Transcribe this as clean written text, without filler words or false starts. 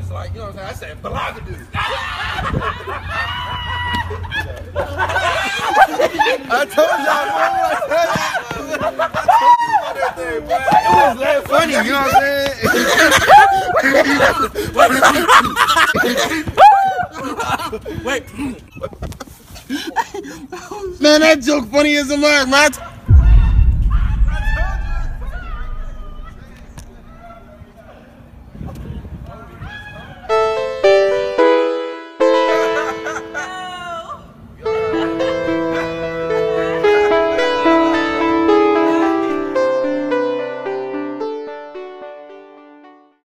just like, you know what I'm saying? I said, Balagadu. I told y'all, it was that funny, you know what I'm saying? Wait. Man, that joke funny as a mug, man.